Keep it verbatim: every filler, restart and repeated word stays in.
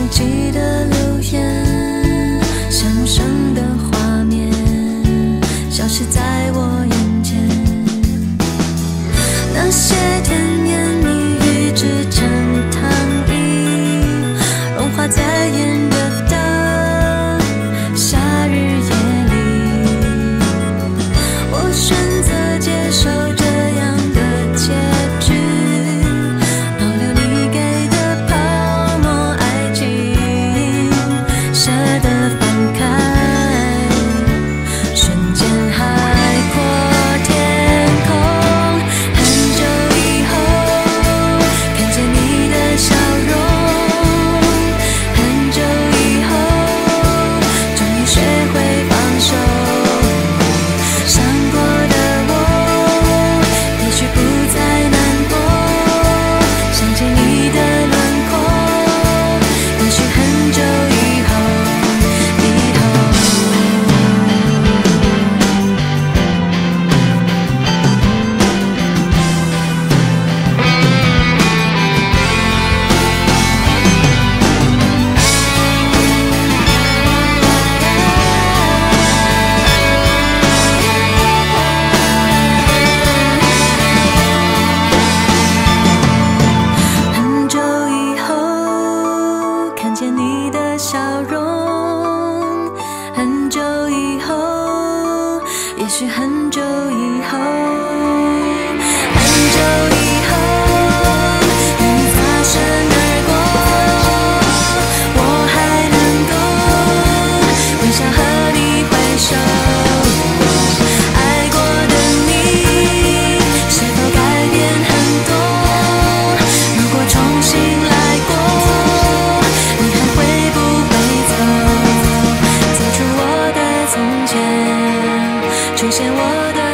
记得留言，深深的画面消失在我眼前。那些甜言蜜语织成糖衣，融化在炎热的夏日夜里。我选择接受这样的结局，保留你给的泡沫爱情，舍得放开，瞬间海阔天空。很久以后看见你的笑容，很久以后终于学会放手。伤过的我也许不再难过，想起你的轮廓，也许很久以后以后。很久以后看见你的笑容，很久以后，也许很久以后，很久以后与你擦身而过，我还能够微笑和你挥手。爱过的你是否改变很多？如果重新来过，你还会不会走？走出我的从前，出现我的